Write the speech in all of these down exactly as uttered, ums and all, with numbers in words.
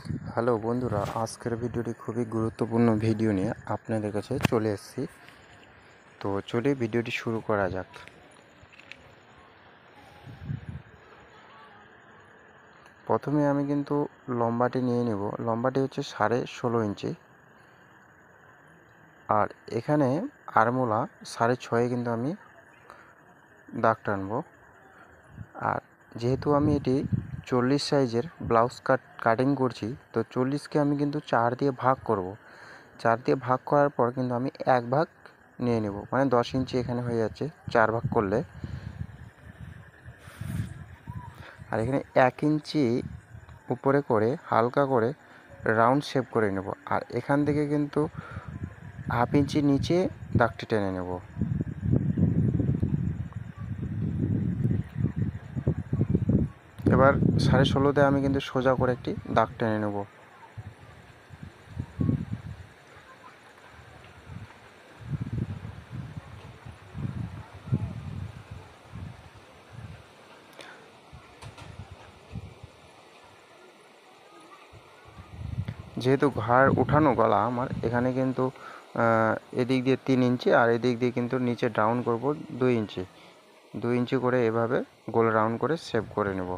Hello বন্ধুরা, আজকের ভিডিওটি খুবই গুরুত্বপূর্ণ ভিডিও নিয়ে আপনাদের কাছে চলে এসেছি। তো চলে ভিডিওটি শুরু করা যাক। প্রথমে আমি কিন্তু লম্বাটি নিয়ে নেব। লম্বাটি হচ্ছে সাড়ে ষোলো ইঞ্চি, আর এখানে আরমোলা সাড়ে ছয়ে কিন্তু আমি দাগ টানবো। আর যেহেতু আমি এটি চল্লিশ সাইজের ব্লাউজ কাট কাটিং করছি, তো চল্লিশকে আমি কিন্তু চার দিয়ে ভাগ করব। চার দিয়ে ভাগ করার পর কিন্তু আমি এক ভাগ নিয়ে নেব, মানে দশ ইঞ্চি এখানে হয়ে যাচ্ছে চার ভাগ করলে। আর এখানে এক ইঞ্চি উপরে করে হালকা করে রাউন্ড শেপ করে নেব। আর এখান থেকে কিন্তু হাফ ইঞ্চি নিচে দাগটি টেনে নেব। এবার সাড়ে ষোলোতে আমি কিন্তু সোজা করে একটি দাগ টেনে নেব। যেহেতু ঘাড় উঠানো গলা আমার, এখানে কিন্তু এদিক দিয়ে তিন ইঞ্চি আর এদিক দিয়ে কিন্তু নিচে ডাউন করব দুই ইঞ্চি দুই ইঞ্চি করে এভাবে গোল রাউন্ড করে শেপ করে নেব।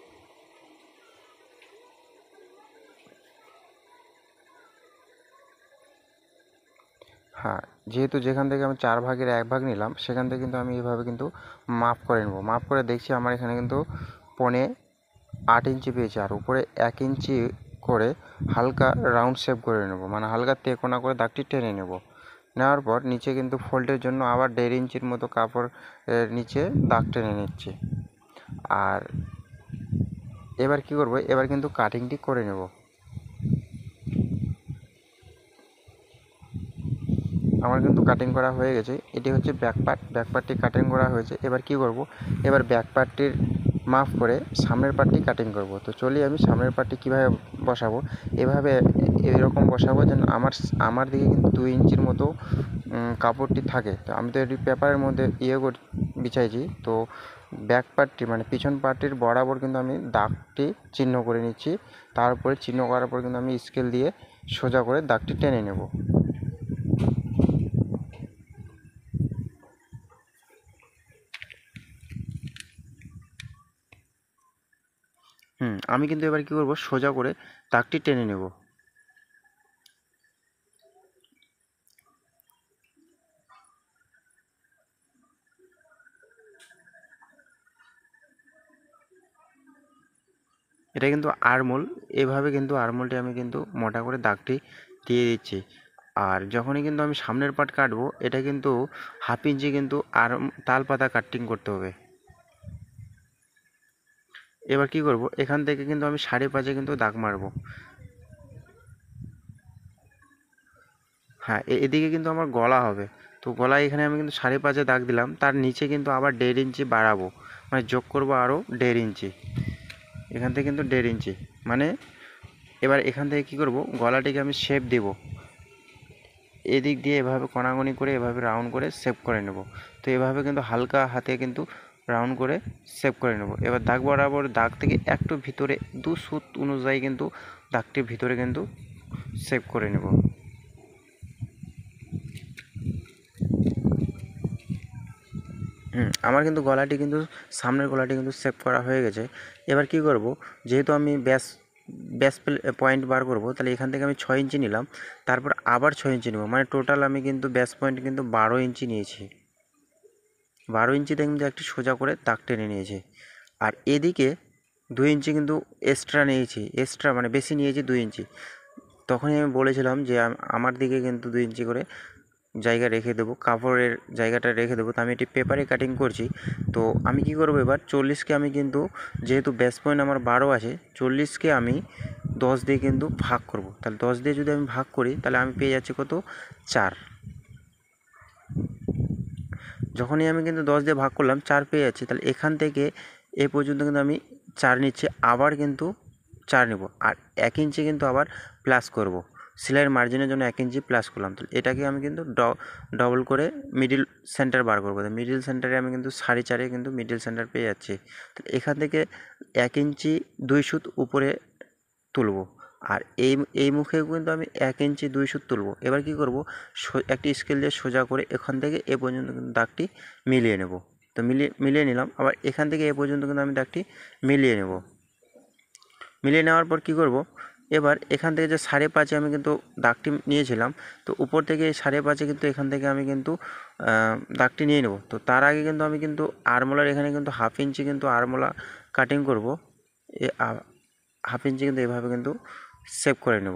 হ্যাঁ, যেহেতু যেখান থেকে আমি চার ভাগের এক ভাগ নিলাম, সেখান থেকে কিন্তু আমি এইভাবে কিন্তু মাপ করে নেব। মাপ করে দেখছি আমার এখানে কিন্তু পনে আট ইঞ্চি পেয়েছি। আর উপরে এক ইঞ্চি করে হালকা রাউন্ড শেপ করে নেব, মানে হালকা তেকোনা করে দাগটি টেনে নেব। নেওয়ার পর নিচে কিন্তু ফোল্ডের জন্য আবার দেড় ইঞ্চির মতো কাপড় নিচে দাগ টেনে নিচ্ছি। আর এবার কি করব, এবার কিন্তু কাটিংটি করে নেব। আমার কিন্তু কাটিং করা হয়ে গেছে। এটি হচ্ছে ব্যাক পার্ট, ব্যাক পার্টটি কাটিং করা হয়েছে। এবার কি করব, এবার ব্যাক পার্টটির মাপ করে সামনের পার্টটি কাটিং করব। তো চলি আমি সামনের পার্টটি কীভাবে বসাবো। এভাবে এরকম বসাবো যেন আমার আমার দিকে কিন্তু দুই ইঞ্চির মতো কাপড়টি থাকে। তো আমি তো এটি পেপারের মধ্যে ইয়ে করে বিছাইছি। তো ব্যাক পার্টটি মানে পিছন পার্টটির বরাবর কিন্তু আমি দাগটি চিহ্ন করে নিচ্ছি। তারপরে চিহ্ন করার পর কিন্তু আমি স্কেল দিয়ে সোজা করে দাগটি টেনে নেব। হুম আমি কিন্তু এবার কী করবো, সোজা করে দাগটি টেনে নেব। এটা কিন্তু আরমোল, এভাবে কিন্তু আরমোলটি আমি কিন্তু মোটা করে দাগটি দিয়ে দিচ্ছি। আর যখনই কিন্তু আমি সামনের পার্ট কাটবো, এটা কিন্তু হাফ ইঞ্চি কিন্তু আর তাল পাতা কাটিং করতে হবে। এবার কি করব, এখান থেকে কিন্তু আমি সাড়ে পাঁচে কিন্তু দাগ মারবো। হ্যাঁ, এদিকে কিন্তু আমার গলা হবে। তো গলায় এখানে আমি কিন্তু সাড়ে পাঁচে দাগ দিলাম, তার নিচে কিন্তু আবার দেড় ইঞ্চি বাড়াবো, মানে যোগ করবো আরও দেড় ইঞ্চি। এখান থেকে কিন্তু দেড় ইঞ্চি মানে এবার এখান থেকে কি করব, গলাটিকে আমি শেপ দেব। এদিক দিয়ে এভাবে কোনাকুনি করে এভাবে রাউন্ড করে শেপ করে নেব। তো এভাবে কিন্তু হালকা হাতে কিন্তু রাউন্ড করে শেপ করে নেব। এবার দাগ বরাবর দাগ থেকে একটু ভিতরে দু সুত অনুযায়ী কিন্তু দাগটির ভিতরে কিন্তু শেপ করে নেব। হুম আমার কিন্তু গলাটি কিন্তু সামনের গলাটি কিন্তু শেপ করা হয়ে গেছে। এবার কি করব, যেহেতু আমি ব্যাস ব্যাস পয়েন্ট বার করব, তাহলে এখান থেকে আমি ছয় ইঞ্চি নিলাম, তারপর আবার ছয় ইঞ্চি নেব, মানে টোটাল আমি কিন্তু ব্যাস পয়েন্ট কিন্তু বারো ইঞ্চি নিয়েছি। বারো ইঞ্চিতে কিন্তু একটি সোজা করে দাগ টেনে নিয়েছি। আর এদিকে দুই ইঞ্চি কিন্তু এক্সট্রা নিয়েছি, এক্সট্রা মানে বেশি নিয়েছি দুই ইঞ্চি। তখনই আমি বলেছিলাম যে আমার দিকে কিন্তু দুই ইঞ্চি করে জায়গা রেখে দেবো, কাপড়ের জায়গাটা রেখে দেবো। তো আমি এটি পেপারে কাটিং করছি। তো আমি কি করব, এবার চল্লিশকে আমি কিন্তু, যেহেতু ব্যাস পয়েন্ট আমার বারো আছে, চল্লিশকে আমি দশ দিয়ে কিন্তু ভাগ করব। তাহলে দশ দিয়ে যদি আমি ভাগ করি, তাহলে আমি পেয়ে যাচ্ছি কত, চার। যখনই আমি কিন্তু দশ দিয়ে ভাগ করলাম, চার পেয়ে যাচ্ছি। তাহলে এখান থেকে এ পর্যন্ত কিন্তু আমি চার নিচ্ছি, আবার কিন্তু চার নেব। আর এক ইঞ্চি কিন্তু আবার প্লাস করব, সেলাইয়ের মার্জিনের জন্য এক ইঞ্চি প্লাস করলাম। তো এটাকে আমি কিন্তু ডবল করে মিডিল সেন্টার বার করবো। মিডিল সেন্টারে আমি কিন্তু সাড়ে চারে কিন্তু মিডিল সেন্টার পেয়ে যাচ্ছি। তো এখান থেকে এক ইঞ্চি দুই সুত উপরে তুলব। আর এই এই মুখে কিন্তু আমি এক ইঞ্চি দুই সুত তুলবো। এবার কি করব, একটি স্কেল দিয়ে সোজা করে এখান থেকে এ পর্যন্ত কিন্তু দাগটি মিলিয়ে নেব। তো মিলিয়ে মিলিয়ে নিলাম। আবার এখান থেকে এ পর্যন্ত কিন্তু আমি দাগটি মিলিয়ে নেব। মিলিয়ে নেওয়ার পর কি করব, এবার এখান থেকে যে সাড়ে পাঁচে আমি কিন্তু দাগটি নিয়েছিলাম, তো উপর থেকে এই সাড়ে পাঁচে কিন্তু এখান থেকে আমি কিন্তু দাগটি নিয়ে নেব। তো তার আগে কিন্তু আমি কিন্তু আরমোলার এখানে কিন্তু হাফ ইঞ্চি কিন্তু আরমোলা কাটিং করব। এ হাফ ইঞ্চি কিন্তু এভাবে কিন্তু সেভ করে নেব।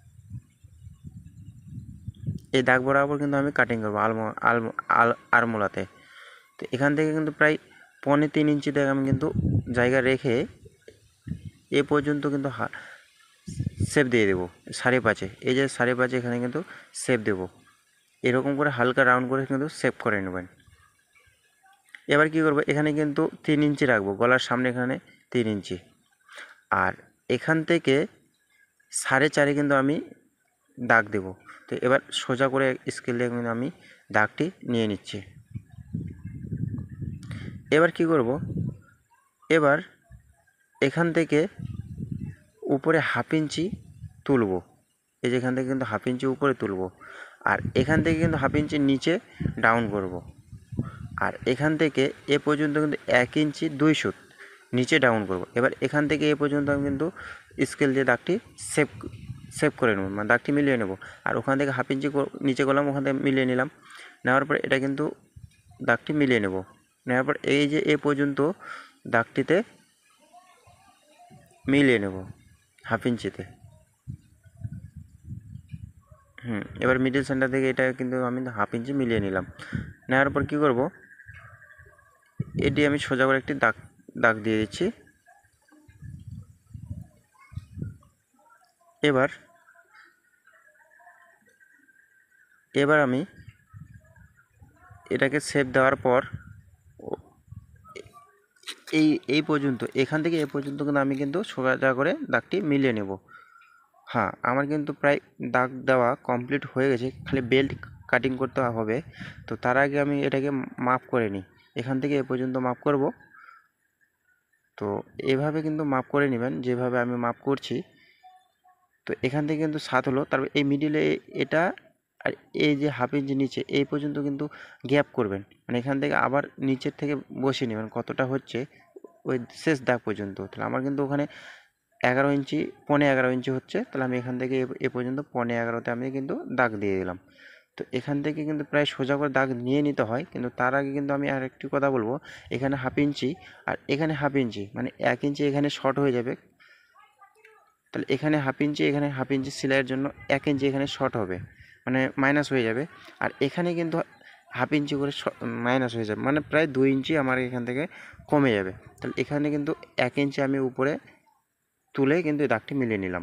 এই দাগ বরাবর কিন্তু আমি কাটিং করবো আলমো আলমো আল আরমোলাতে। তো এখান থেকে কিন্তু প্রায় পৌনে তিন ইঞ্চি দাগ আমি কিন্তু জায়গা রেখে এ পর্যন্ত কিন্তু সেভ দিয়ে দেবো সাড়ে পাঁচে। এই যে সাড়ে পাঁচে এখানে কিন্তু সেভ দেবো। এরকম করে হালকা রাউন্ড করে কিন্তু সেভ করে নেবেন। এবার কি করব, এখানে কিন্তু তিন ইঞ্চি রাখবো, গলার সামনে এখানে তিন ইঞ্চি। আর এখান থেকে সাড়ে চারে কিন্তু আমি দাগ দেব। তো এবার সোজা করে স্কেল দিয়ে কিন্তু আমি দাগটি নিয়ে নিচ্ছি। এবার কি করব, এবার এখান থেকে উপরে হাফ ইঞ্চি তুলব। এই যে এখান থেকে কিন্তু হাফ ইঞ্চি উপরে তুলব। আর এখান থেকে কিন্তু হাফ ইঞ্চি নিচে ডাউন করব। আর এখান থেকে এ পর্যন্ত কিন্তু এক ইঞ্চি দুই সুত নিচে ডাউন করব। এবার এখান থেকে এ পর্যন্ত আমি কিন্তু স্কেল দিয়ে দাগটি সেভ সেভ করে নেব, মানে দাগটি মিলিয়ে নেব। আর ওখান থেকে হাফ ইঞ্চি নিচে করলাম, ওখান থেকে মিলিয়ে নিলাম। নেওয়ার পর এটা কিন্তু দাগটি মিলিয়ে নেব। নেওয়ার পর এই যে এ পর্যন্ত দাগটিতে মিলিয়ে নেব হাফ ইঞ্চিতে। হুম এবার মিডল সেন্টার থেকে এটা কিন্তু আমি হাফ ইঞ্চি মিলিয়ে নিলাম। নেওয়ার পর কী করব, এটি আমি সোজা করে একটি দাগ দাগ দিয়ে দিচ্ছি। এবার এবার আমি এটাকে সেভ দেওয়ার পর এই এই পর্যন্ত এখান থেকে এ পর্যন্ত কিন্তু আমি কিন্তু সোজা করে দাগটি মিলিয়ে নেব। হ্যাঁ আমার কিন্তু প্রায় দাগ দেওয়া কমপ্লিট হয়ে গেছে, খালি বেল্ট কাটিং করতে হবে। তো তার আগে আমি এটাকে মাপ করে নিই। এখান থেকে এ পর্যন্ত মাপ করব। তো এভাবে কিন্তু মাপ করে নেবেন যেভাবে আমি মাপ করছি। তো এখান থেকে কিন্তু সাত হলো, তারপর এই মিডিলে এটা আর এই যে হাফ ইঞ্চি নিচে এই পর্যন্ত কিন্তু গ্যাপ করবেন, মানে এখান থেকে আবার নিচের থেকে বসিয়ে নেবেন কতটা হচ্ছে ওই শেষ দাগ পর্যন্ত। তাহলে আমার কিন্তু ওখানে এগারো ইঞ্চি পনে এগারো ইঞ্চি হচ্ছে, তাহলে আমি এখান থেকে এ পর্যন্ত পনে এগারোতে আমি কিন্তু দাগ দিয়ে দিলাম। তো এখান থেকে কিন্তু প্রায় সোজা করে দাগ নিয়ে নিতে হয়। কিন্তু তার আগে কিন্তু আমি আর একটি কথা বলবো, এখানে হাফ ইঞ্চি আর এখানে হাফ ইঞ্চি মানে এক ইঞ্চি এখানে শর্ট হয়ে যাবে। তাহলে এখানে হাফ ইঞ্চি এখানে হাফ ইঞ্চি সেলাইয়ের জন্য এক ইঞ্চি এখানে শর্ট হবে, মানে মাইনাস হয়ে যাবে। আর এখানে কিন্তু হাফ ইঞ্চি করে মাইনাস হয়ে যাবে, মানে প্রায় দুই ইঞ্চি আমার এখান থেকে কমে যাবে। তাহলে এখানে কিন্তু এক ইঞ্চি আমি উপরে তুলে কিন্তু এই দাগটি মিলিয়ে নিলাম।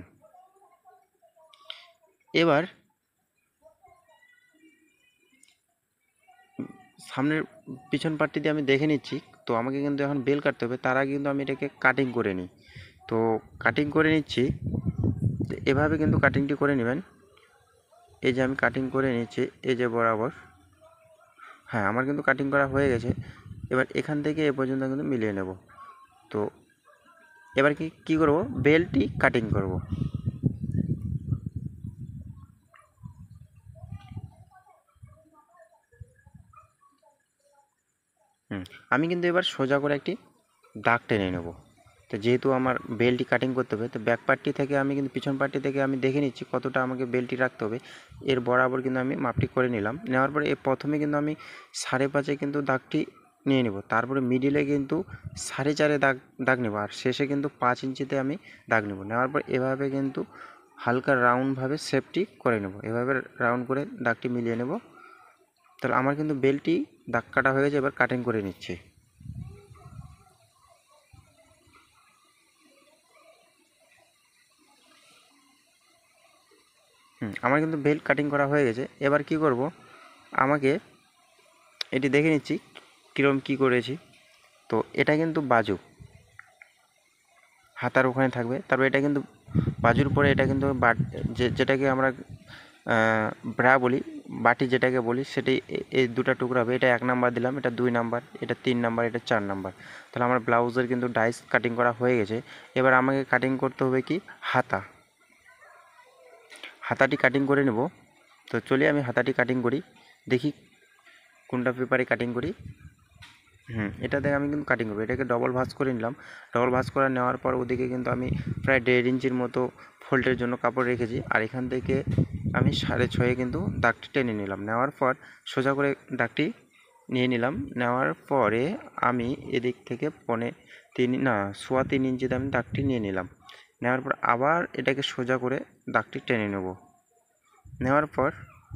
এবার সামনের পিছন পার্টটি দিয়ে আমি দেখে নিচ্ছি। তো আমাকে কিন্তু এখন বেল কাটতে হবে, তার আগে কিন্তু আমি এটাকে কাটিং করে নিই। তো কাটিং করে নিচ্ছি, এভাবে কিন্তু কাটিংটি করে নেবেন। এই যে আমি কাটিং করে নিচ্ছি এই যে বরাবর। হ্যাঁ আমার কিন্তু কাটিং করা হয়ে গেছে। এবার এখান থেকে এ পর্যন্ত কিন্তু মিলিয়ে নেব। তো এবার কি কী করব, বেলটি কাটিং করব। হুম আমি কিন্তু এবার সোজা করে একটি দাগ টেনে নেব। তো যেহেতু আমার বেলটি কাটিং করতে হবে, তো ব্যাক পার্টটি থেকে আমি কিন্তু পিছন পার্টটি থেকে আমি দেখে নিচ্ছি কতটা আমাকে বেলটি রাখতে হবে। এর বরাবর কিন্তু আমি মাপটি করে নিলাম। নেওয়ার পরে এ প্রথমে কিন্তু আমি সাড়ে পাঁচে কিন্তু দাগটি নিয়ে নেব, তারপরে মিডিলে কিন্তু সাড়ে চারে দাগ দাগ নেব, আর শেষে কিন্তু পাঁচ ইঞ্চিতে আমি দাগ নেব। নেওয়ার পর এভাবে কিন্তু হালকা রাউন্ডভাবে শেপটি করে নেব, এভাবে রাউন্ড করে দাগটি মিলিয়ে নেব। তাহলে আমার কিন্তু বেলটি দাগ কাটা হয়ে গেছে, এবার কাটিং করে নিচ্ছি। হুম আমার কিন্তু বেল্ট কাটিং করা হয়ে গেছে। এবার কি করব, আমাকে এটি দেখে নিচ্ছি কীরকম কী করেছি। তো এটা কিন্তু বাজু হাতার ওখানে থাকবে, তারপর এটা কিন্তু বাজুর পরে এটা কিন্তু যে যেটাকে আমরা ব্রা বলি, বাটি যেটাকে বলি, সেটাই এই দুটো টুকরা হবে। এটা এক নাম্বার দিলাম, এটা দুই নাম্বার, এটা তিন নাম্বার, এটা চার নাম্বার। তাহলে আমার ব্লাউজের কিন্তু ডাইস কাটিং করা হয়ে গেছে। এবার আমাকে কাটিং করতে হবে কি হাতা। হাতাটি কাটিং করে নেব। তো চলে আমি হাতাটি কাটিং করি, দেখি কোনটা পেপারে কাটিং করি। হুম এটাতে আমি কিন্তু কাটিং করবো। এটাকে ডবল ভাঁজ করে নিলাম। ডবল ভাঁজ করে নেওয়ার পর ওদিকে কিন্তু আমি প্রায় দেড় ইঞ্চির মতো ফোল্ডের জন্য কাপড় রেখেছি। আর এখান থেকে আমি সাড়ে ছয়ে কিন্তু দাগটি টেনে নিলাম। নেওয়ার পর সোজা করে দাগটি নিয়ে নিলাম। নেওয়ার পরে আমি এদিক থেকে পনে তিন না সোয়া তিন ইঞ্চিতে আমি দাগটি নিয়ে নিলাম। নেওয়ার পর আবার এটাকে সোজা করে দাগটি টেনে নেব। নেওয়ার পর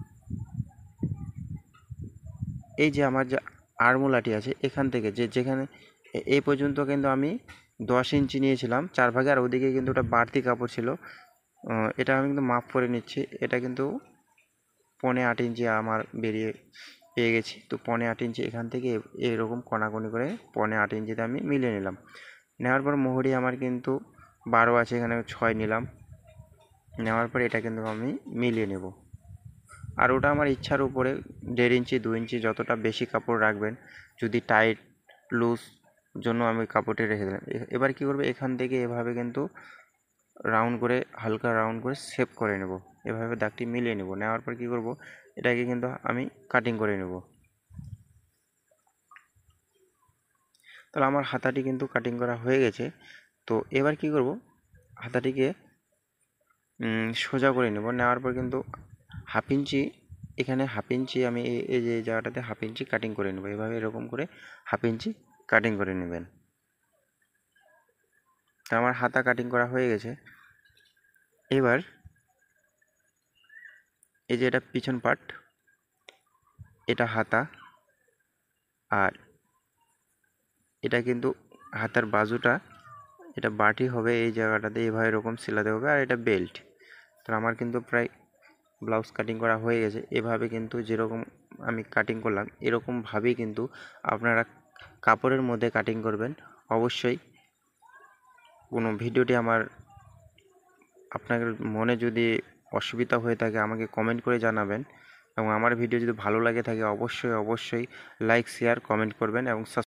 এই যে আমার যে আড়মোলাটি আছে এখান থেকে যে যেখানে এই পর্যন্ত কিন্তু আমি দশ ইঞ্চি নিয়েছিলাম চার ভাগে, আর ওদিকে কিন্তু ওটা বাড়তি কাপড় ছিল। এটা আমি কিন্তু মাপ করে নিচ্ছি। এটা কিন্তু পনে আট ইঞ্চি আমার বেরিয়ে পেয়ে গেছি। তো পনে আট ইঞ্চি এখান থেকে এরকম কোনাকুনি করে পনে আট ইঞ্চিতে আমি মিলিয়ে নিলাম। নেওয়ার পর মোহরি আমার কিন্তু বারো আছে, এখানে ছয় নিলাম। নেওয়ার পর এটা কিন্তু আমি মিলিয়ে নেব। আর ওটা আমার ইচ্ছার উপরে, দেড় ইঞ্চি দু ইঞ্চি যতটা বেশি কাপড় রাখবেন। যদি টাইট লুজ জন্য আমি কাপড়টি রেখে দিলাম। এবার কী করবো, এখান থেকে এভাবে কিন্তু রাউন্ড করে হালকা রাউন্ড করে শেপ করে নেব। এভাবে দাগটি মিলিয়ে নেব। নেওয়ার পর কী করব, এটাকে কিন্তু আমি কাটিং করে নেব। তাহলে আমার হাতাটি কিন্তু কাটিং করা হয়ে গেছে। তো এবার কি করব, হাতাটিকে সোজা করে নেব। নেওয়ার পর কিন্তু হাফ ইঞ্চি, এখানে হাফ ইঞ্চি আমি এই যে জায়গাটাতে হাফ ইঞ্চি কাটিং করে নেব। এভাবে এরকম করে হাফ ইঞ্চি কাটিং করে নেবেন। তো আমার হাতা কাটিং করা হয়ে গেছে। এবার এই যে এটা পিছন পার্ট, এটা হাতা, আর এটা কিন্তু হাতার বাজুটা, এটা বাটি হবে এই জায়গাটাতে, এভাবে এরকম সেলাতে হবে। আর এটা বেল্ট। তো আমার কিন্তু প্রায় ব্লাউজ কাটিং করা হয়ে গেছে। এভাবে কিন্তু যেরকম আমি কাটিং করলাম এরকমভাবেই কিন্তু আপনারা কাপড়ের মধ্যে কাটিং করবেন। অবশ্যই কোনো ভিডিওটি আমার আপনার মনে যদি অসুবিধা হয়ে থাকে আমাকে কমেন্ট করে জানাবেন, এবং আমার ভিডিও যদি ভালো লাগে থাকে অবশ্যই অবশ্যই লাইক শেয়ার কমেন্ট করবেন এবং